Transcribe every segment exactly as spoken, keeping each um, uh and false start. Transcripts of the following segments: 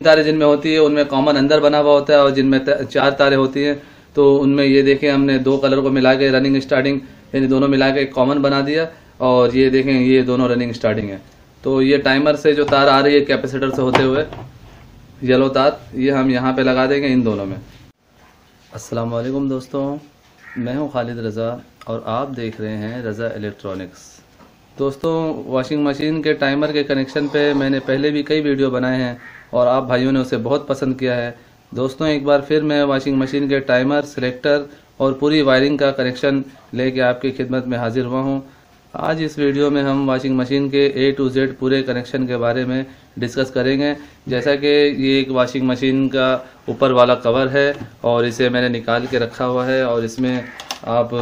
तारें जिनमें होती है उनमें कॉमन अंदर बना हुआ होता है, और जिनमें चार तारें होती हैं तो उनमें ये देखें हमने दो कलर को मिला के रनिंग स्टार्टिंग यानी दोनों मिला के कॉमन बना दिया, और ये देखें ये दोनों रनिंग स्टार्टिंग है। तो ये टाइमर से जो तार आ रही है कैपेसिटर से होते हुए येलो तार, ये हम यहाँ पे लगा देंगे इन दोनों में। अस्सलाम वालेकुम दोस्तों, मैं हूँ खालिद रज़ा और आप देख रहे हैं रज़ा इलेक्ट्रॉनिक्स। दोस्तों, वॉशिंग मशीन के टाइमर के कनेक्शन पे मैंने पहले भी कई वीडियो बनाए हैं और आप भाइयों ने उसे बहुत पसंद किया है। दोस्तों, एक बार फिर मैं वॉशिंग मशीन के टाइमर, सिलेक्टर और पूरी वायरिंग का कनेक्शन लेके आपकी खिदमत में हाजिर हुआ हूँ। आज इस वीडियो में हम वॉशिंग मशीन के ए टू जेड पूरे कनेक्शन के बारे में डिस्कस करेंगे। जैसा कि ये एक वॉशिंग मशीन का ऊपर वाला कवर है और इसे मैंने निकाल के रखा हुआ है, और इसमें आप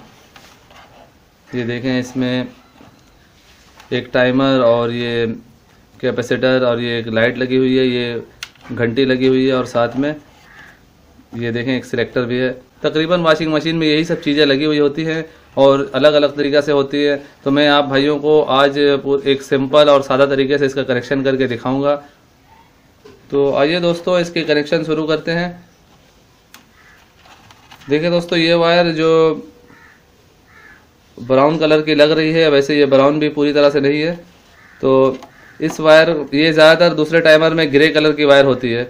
ये देखें, इसमें एक टाइमर और ये कैपेसिटर और ये एक लाइट लगी हुई है, ये घंटी लगी हुई है, और साथ में ये देखें एक सिलेक्टर भी है। तकरीबन वॉशिंग मशीन में यही सब चीज़ें लगी हुई होती हैं और अलग अलग तरीक़े से होती है। तो मैं आप भाइयों को आज एक सिंपल और सादा तरीके से इसका कनेक्शन करके दिखाऊंगा। तो आइए दोस्तों, इसके कनेक्शन शुरू करते हैं। देखिए दोस्तों, ये वायर जो ब्राउन कलर की लग रही है, वैसे ये ब्राउन भी पूरी तरह से नहीं है। तो इस वायर, ये ज़्यादातर दूसरे टाइमर में ग्रे कलर की वायर होती है।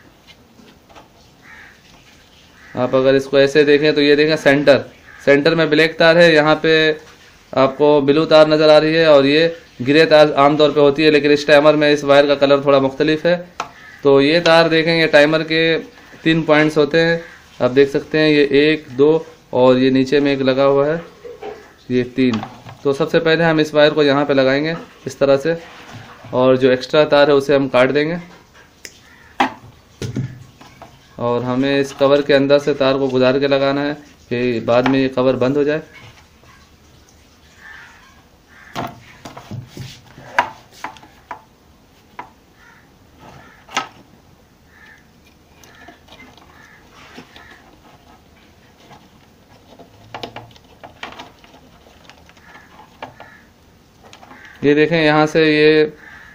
आप अगर इसको ऐसे देखें तो ये देखें सेंटर सेंटर में ब्लैक तार है, यहाँ पे आपको ब्लू तार नज़र आ रही है, और ये ग्रे तार आमतौर पे होती है, लेकिन इस टाइमर में इस वायर का कलर थोड़ा मुख्तलिफ है। तो ये तार देखें, ये टाइमर के तीन पॉइंट्स होते हैं, आप देख सकते हैं, ये एक, दो और ये नीचे में एक लगा हुआ है, ये तीन। तो सबसे पहले हम इस वायर को यहाँ पे लगाएंगे इस तरह से, और जो एक्स्ट्रा तार है उसे हम काट देंगे, और हमें इस कवर के अंदर से तार को गुजार के लगाना है कि बाद में ये कवर बंद हो जाए। ये देखें, यहाँ से ये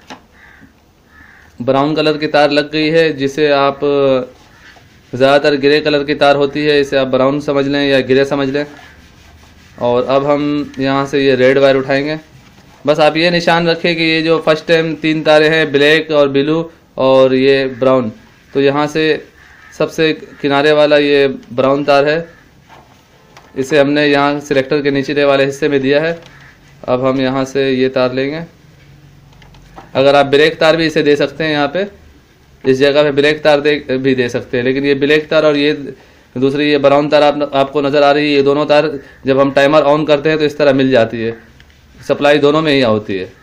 ब्राउन कलर की तार लग गई है, जिसे आप ज़्यादातर ग्रे कलर की तार होती है, इसे आप ब्राउन समझ लें या ग्रे समझ लें। और अब हम यहाँ से ये रेड वायर उठाएंगे। बस आप ये निशान रखें कि ये जो फर्स्ट टाइम तीन तारें हैं, ब्लैक और ब्लू और ये ब्राउन, तो यहाँ से सबसे किनारे वाला ये ब्राउन तार है, इसे हमने यहाँ सिलेक्टर के नीचे वाले हिस्से में दिया है। अब हम यहाँ से ये तार लेंगे। अगर आप ब्लैक तार भी इसे दे सकते हैं, यहाँ पे इस जगह पे ब्लैक तार दे भी दे सकते हैं, लेकिन ये ब्लैक तार और ये दूसरी ये ब्राउन तार आप, आपको नज़र आ रही है, ये दोनों तार जब हम टाइमर ऑन करते हैं तो इस तरह मिल जाती है, सप्लाई दोनों में ही होती है।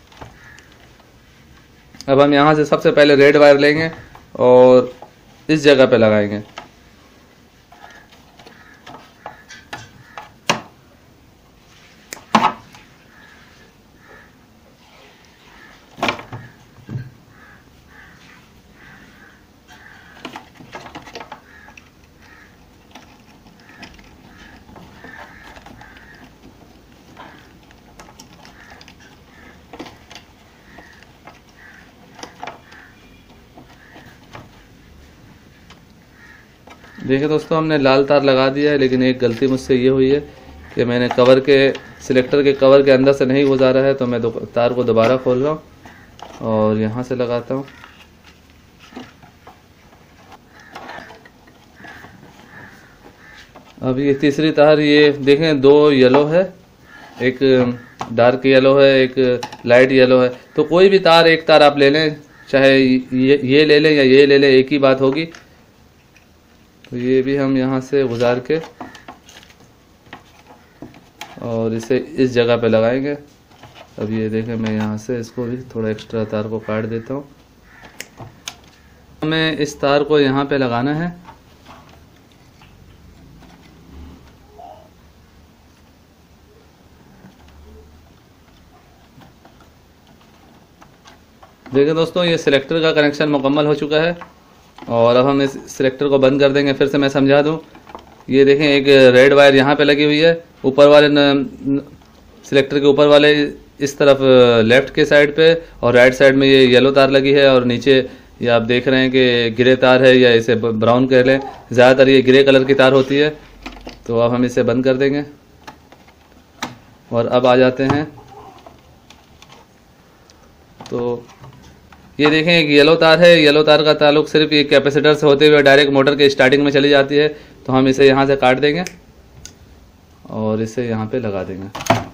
अब हम यहाँ से सबसे पहले रेड वायर लेंगे और इस जगह पे लगाएंगे। देखिए दोस्तों, हमने लाल तार लगा दिया है, लेकिन एक गलती मुझसे ये हुई है कि मैंने कवर के सिलेक्टर के कवर के अंदर से नहीं गुजारा है। तो मैं तार को दोबारा खोल रहा हूँ और यहाँ से लगाता हूँ। अब ये तीसरी तार, ये देखें दो येलो है, एक डार्क येलो है, एक लाइट येलो है। तो कोई भी तार, एक तार आप ले लें, चाहे ये ये ले लें या ये ले लें, एक ही बात होगी। तो ये भी हम यहाँ से गुजार के और इसे इस जगह पे लगाएंगे। अब ये देखें, मैं यहाँ से इसको भी थोड़ा एक्स्ट्रा तार को काट देता हूँ। हमें इस तार को यहाँ पे लगाना है। देखिए दोस्तों, ये सिलेक्टर का कनेक्शन मुकम्मल हो चुका है, और अब हम इस सिलेक्टर को बंद कर देंगे। फिर से मैं समझा दूं, ये देखें एक रेड वायर यहाँ पे लगी हुई है, ऊपर वाले सिलेक्टर के ऊपर वाले इस तरफ लेफ्ट के साइड पे, और राइट साइड में ये येलो तार लगी है, और नीचे ये आप देख रहे हैं कि ग्रे तार है या इसे ब्राउन कह लें, ज़्यादातर ये ग्रे कलर की तार होती है। तो अब हम इसे बंद कर देंगे और अब आ जाते हैं। तो ये देखें एक येलो तार है, येलो तार का ताल्लुक सिर्फ ये कैपेसिटर से होते हुए डायरेक्ट मोटर के स्टार्टिंग में चली जाती है। तो हम इसे यहाँ से काट देंगे और इसे यहाँ पे लगा देंगे।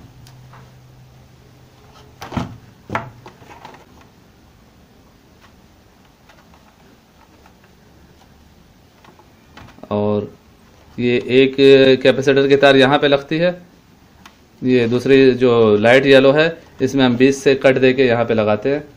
और ये एक कैपेसिटर की तार यहाँ पे लगती है, ये दूसरी जो लाइट येलो है इसमें हम बीच से कट देके यहाँ पे लगाते हैं।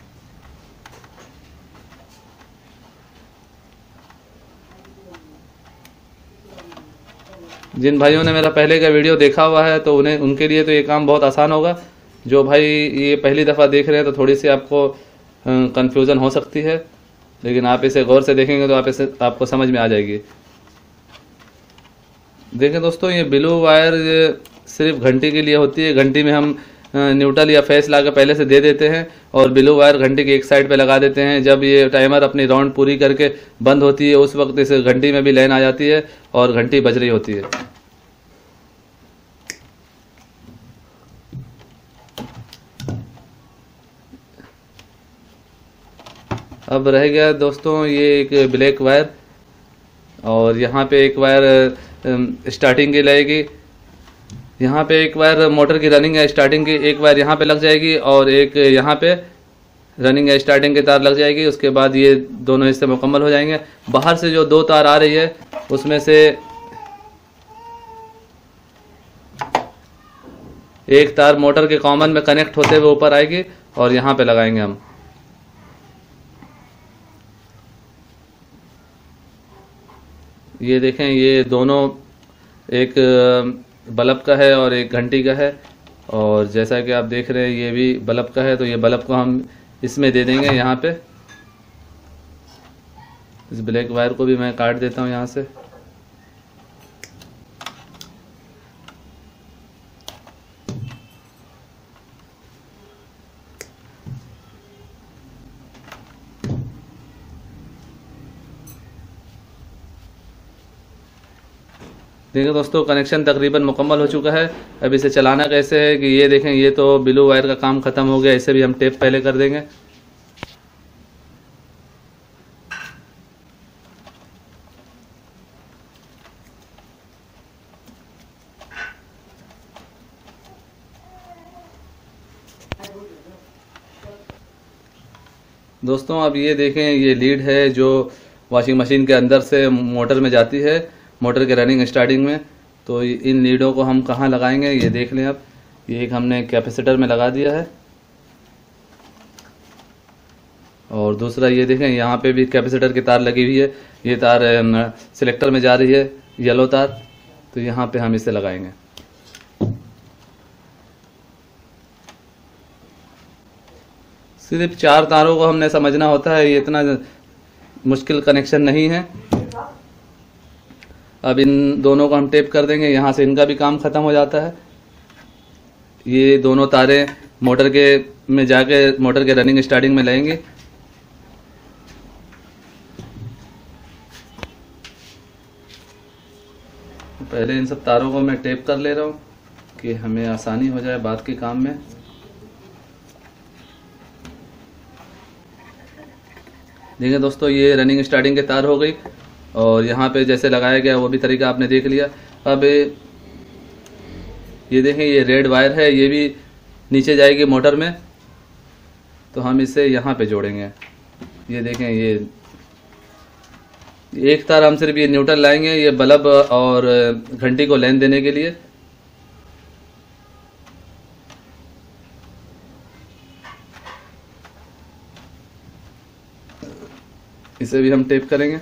जिन भाइयों ने मेरा पहले का वीडियो देखा हुआ है तो उन्हें उनके लिए तो ये काम बहुत आसान होगा। जो भाई ये पहली दफ़ा देख रहे हैं तो थोड़ी सी आपको कंफ्यूजन हो सकती है, लेकिन आप इसे गौर से देखेंगे तो आप इसे आपको समझ में आ जाएगी। देखें दोस्तों, ये ब्लू वायर सिर्फ घंटी के लिए होती है। घंटी में हम न्यूट्रल या फेस ला के पहले से दे देते हैं और ब्लू वायर घंटी की एक साइड पे लगा देते हैं। जब ये टाइमर अपनी राउंड पूरी करके बंद होती है उस वक्त इस घंटी में भी लाइन आ जाती है और घंटी बज रही होती है। अब रह गया दोस्तों ये एक ब्लैक वायर, और यहाँ पे एक वायर स्टार्टिंग की लगेगी, यहाँ पे एक वायर मोटर की रनिंग या स्टार्टिंग की एक वायर यहाँ पे लग जाएगी और एक यहाँ पे रनिंग या स्टार्टिंग की तार लग जाएगी। उसके बाद ये दोनों हिस्से मुकम्मल हो जाएंगे। बाहर से जो दो तार आ रही है उसमें से एक तार मोटर के कॉमन में कनेक्ट होते हुए ऊपर आएगी और यहाँ पे लगाएंगे हम। ये देखें, ये दोनों एक बल्ब का है और एक घंटी का है, और जैसा कि आप देख रहे हैं ये भी बल्ब का है। तो ये बल्ब को हम इसमें दे देंगे यहाँ पे। इस ब्लैक वायर को भी मैं काट देता हूँ यहाँ से। देखिए दोस्तों, कनेक्शन तकरीबन मुकम्मल हो चुका है। अब इसे चलाना कैसे है कि ये देखें, ये तो ब्लू वायर का काम ख़त्म हो गया। इसे भी हम टेप पहले कर देंगे। दोस्तों अब ये देखें, ये लीड है जो वॉशिंग मशीन के अंदर से मोटर में जाती है, मोटर के रनिंग स्टार्टिंग में। तो इन लीडों को हम कहाँ लगाएंगे ये देख लें। अब ये एक हमने कैपेसिटर में लगा दिया है, और दूसरा ये देखें यहाँ पे भी कैपेसिटर की तार लगी हुई है। ये तार सिलेक्टर में जा रही है, येलो तार। तो यहाँ पे हम इसे लगाएंगे। सिर्फ चार तारों को हमने समझना होता है, ये इतना मुश्किल कनेक्शन नहीं है। अब इन दोनों को हम टेप कर देंगे, यहाँ से इनका भी काम ख़त्म हो जाता है। ये दोनों तारें मोटर के में जाके मोटर के रनिंग स्टार्टिंग में लगेंगे। पहले इन सब तारों को मैं टेप कर ले रहा हूँ कि हमें आसानी हो जाए बाद के काम में। देखिए दोस्तों, ये रनिंग स्टार्टिंग के तार हो गई, और यहाँ पे जैसे लगाया गया वो भी तरीका आपने देख लिया। अब ये देखें, ये रेड वायर है, ये भी नीचे जाएगी मोटर में। तो हम इसे यहाँ पे जोड़ेंगे। ये देखें, ये एक तार हम सिर्फ ये न्यूट्रल लाएंगे, ये बल्ब और घंटी को लाइन देने के लिए। इसे भी हम टेप करेंगे।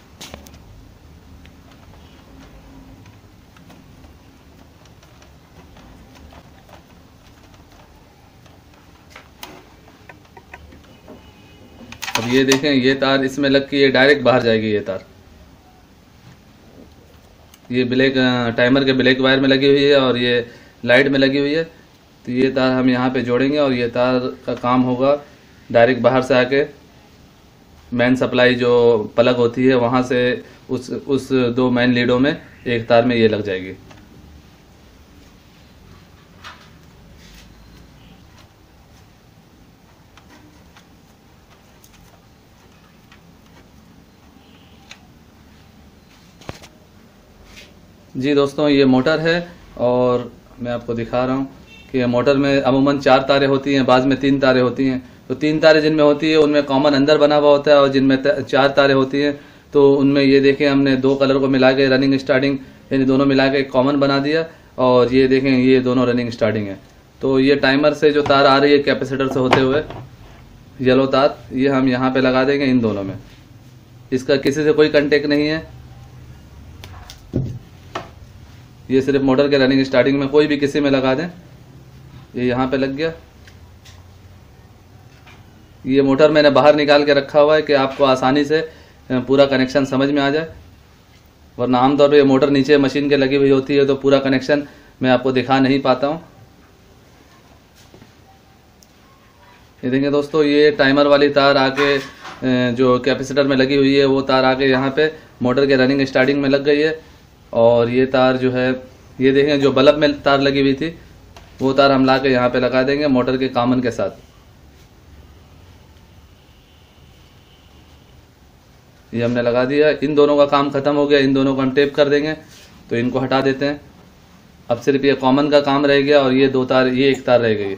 अब ये देखें, ये तार इसमें लग के ये डायरेक्ट बाहर जाएगी। ये तार ये ब्लैक टाइमर के ब्लैक वायर में लगी हुई है और ये लाइट में लगी हुई है। तो ये तार हम यहाँ पे जोड़ेंगे और ये तार का काम होगा डायरेक्ट बाहर से आके मेन सप्लाई जो प्लग होती है वहां से उस उस दो मेन लीडों में एक तार में ये लग जाएगी। जी दोस्तों, ये मोटर है और मैं आपको दिखा रहा हूँ कि मोटर में अमूमन चार तारें होती हैं, बाद में तीन तारें होती हैं। तो तीन तारें जिनमें होती है उनमें कॉमन अंदर बना हुआ होता है, और जिनमें चार तारें होती हैं तो उनमें ये देखें हमने दो कलर को मिला के रनिंग स्टार्टिंग यानी दोनों मिला के कॉमन बना दिया, और ये देखें ये दोनों रनिंग स्टार्टिंग है। तो ये टाइमर से जो तार आ रही है कैपेसिटर से होते हुए येलो तार, ये हम यहाँ पे लगा देंगे इन दोनों में। इसका किसी से कोई कंटेक्ट नहीं है, ये सिर्फ मोटर के रनिंग स्टार्टिंग में, कोई भी किसी में लगा दें। ये यहाँ पे लग गया। ये मोटर मैंने बाहर निकाल के रखा हुआ है कि आपको आसानी से पूरा कनेक्शन समझ में आ जाए, वरना आमतौर पर ये मोटर नीचे मशीन के लगी हुई होती है तो पूरा कनेक्शन मैं आपको दिखा नहीं पाता हूँ। ये देखें दोस्तों, ये टाइमर वाली तार आके जो कैपेसिटर में लगी हुई है वो तार आके यहाँ पे मोटर के रनिंग स्टार्टिंग में लग गई है, और ये तार जो है ये देखें जो बल्ब में तार लगी हुई थी वो तार हम ला के यहाँ पे लगा देंगे मोटर के कॉमन के साथ। ये हमने लगा दिया, इन दोनों का काम खत्म हो गया। इन दोनों को हम टेप कर देंगे, तो इनको हटा देते हैं। अब सिर्फ ये कॉमन का काम रह गया और ये दो तार, ये एक तार रह गई।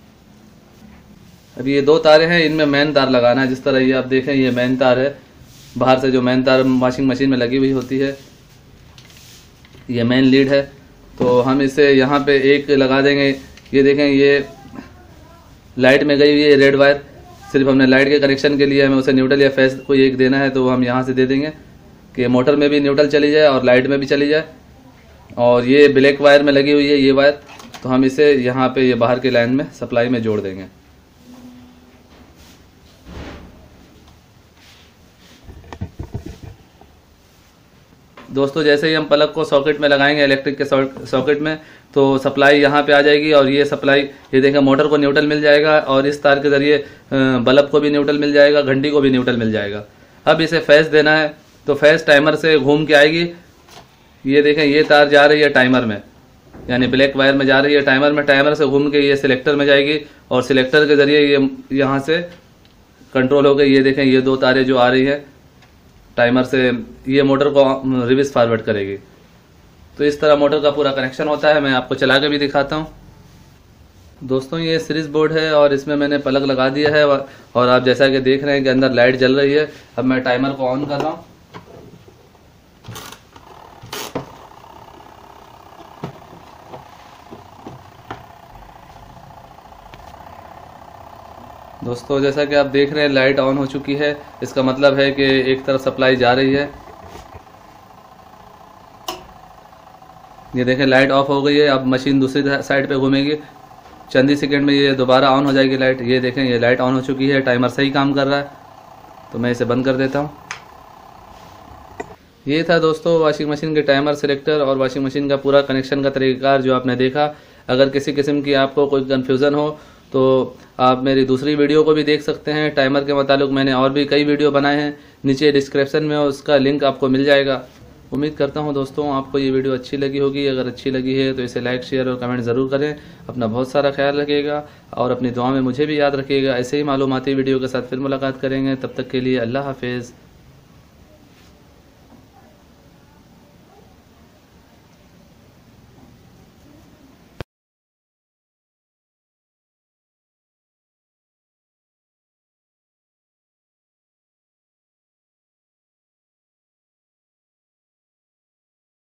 अब ये दो तारें हैं, इनमें मेन तार लगाना है। जिस तरह ये आप देखें ये मेन तार है, बाहर से जो मेन तार वॉशिंग मशीन में लगी हुई होती है, ये मेन लीड है। तो हम इसे यहाँ पे एक लगा देंगे। ये देखें ये लाइट में गई हुई है रेड वायर, सिर्फ हमने लाइट के कनेक्शन के लिए हमें उसे न्यूट्रल या फेस कोई एक देना है, तो हम यहाँ से दे देंगे कि मोटर में भी न्यूट्रल चली जाए और लाइट में भी चली जाए। और ये ब्लैक वायर में लगी हुई है ये वायर, तो हम इसे यहाँ पे ये बाहर की लाइन में सप्लाई में जोड़ देंगे। दोस्तों, जैसे ही हम प्लग को सॉकेट में लगाएंगे इलेक्ट्रिक के सॉकेट में, तो सप्लाई यहाँ पे आ जाएगी, और ये सप्लाई ये देखें मोटर को न्यूट्रल मिल जाएगा, और इस तार के जरिए बल्ब को भी न्यूट्रल मिल जाएगा, घंटी को भी न्यूट्रल मिल जाएगा। अब इसे फेस देना है, तो फेस टाइमर से घूम के आएगी। ये देखें ये तार जा रही है टाइमर में, यानी ब्लैक वायर में जा रही है टाइमर में, टाइमर से घूम के ये सिलेक्टर में जाएगी, और सिलेक्टर के जरिए ये यहाँ से कंट्रोल हो गई। ये देखें ये दो तारें जो आ रही है टाइमर से, ये मोटर को रिवर्स फॉरवर्ड करेगी। तो इस तरह मोटर का पूरा कनेक्शन होता है। मैं आपको चला के भी दिखाता हूँ। दोस्तों, ये सीरीज बोर्ड है और इसमें मैंने प्लग लगा दिया है, और आप जैसा कि देख रहे हैं कि अंदर लाइट जल रही है। अब मैं टाइमर को ऑन कर रहा हूँ। दोस्तों, जैसा कि आप देख रहे हैं लाइट ऑन हो चुकी है, इसका मतलब है कि एक तरफ सप्लाई जा रही है। ये देखें लाइट ऑफ हो गई है। अब मशीन दूसरी साइड पे घूमेगी, चंद ही सेकंड में ये दोबारा ऑन हो जाएगी लाइट। ये देखें ये लाइट ऑन हो चुकी है, टाइमर सही काम कर रहा है। तो मैं इसे बंद कर देता हूँ। ये था दोस्तों वॉशिंग मशीन के टाइमर सिलेक्टर और वॉशिंग मशीन का पूरा कनेक्शन का तरीक़ाकार जो आपने देखा। अगर किसी किस्म की आपको कोई कन्फ्यूज़न हो तो आप मेरी दूसरी वीडियो को भी देख सकते हैं। टाइमर के मुताबिक मैंने और भी कई वीडियो बनाए हैं, नीचे डिस्क्रिप्शन में उसका लिंक आपको मिल जाएगा। उम्मीद करता हूं दोस्तों आपको ये वीडियो अच्छी लगी होगी। अगर अच्छी लगी है तो इसे लाइक शेयर और कमेंट ज़रूर करें। अपना बहुत सारा ख्याल रखिएगा और अपनी दुआ में मुझे भी याद रखिएगा। ऐसे ही मालूमाती वीडियो के साथ फिर मुलाकात करेंगे। तब तक के लिए अल्लाह हाफिज़।